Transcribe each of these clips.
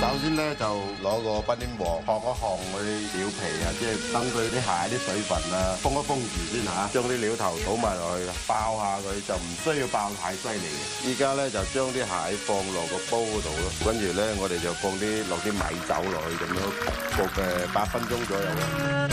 首先咧就攞個不黏鑊烘一烘嗰啲料皮啊，即係等佢啲蟹啲水分啊封一封住先嚇，將啲料頭倒埋落去，爆下佢就唔需要爆太犀利嘅。依家咧就將啲蟹放落個煲嗰度咯，跟住咧我哋就放落啲米酒落去咁樣焗嘅8分鐘左右啦。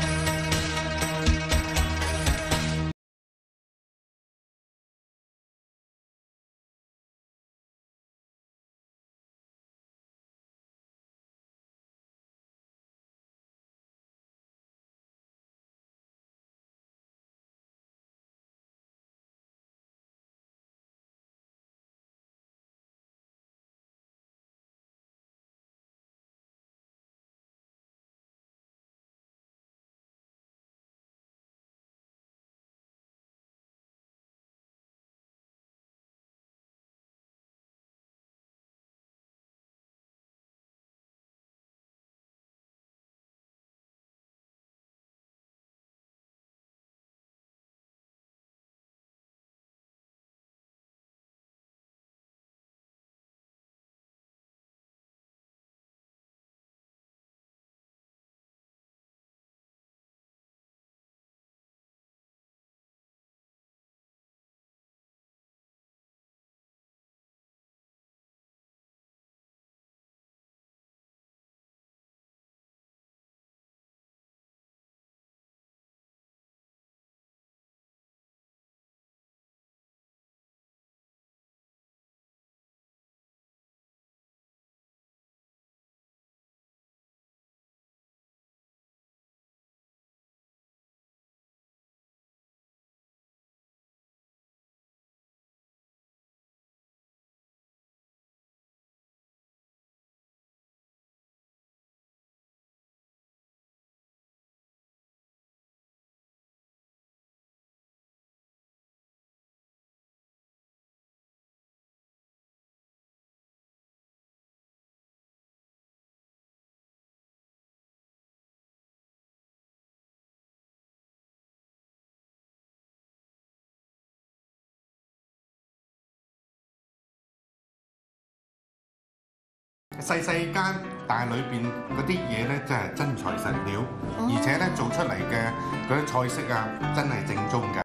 細細間，但係裏邊嗰啲嘢咧，真係真材實料，而且咧做出嚟嘅嗰啲菜式啊，真係正宗㗎。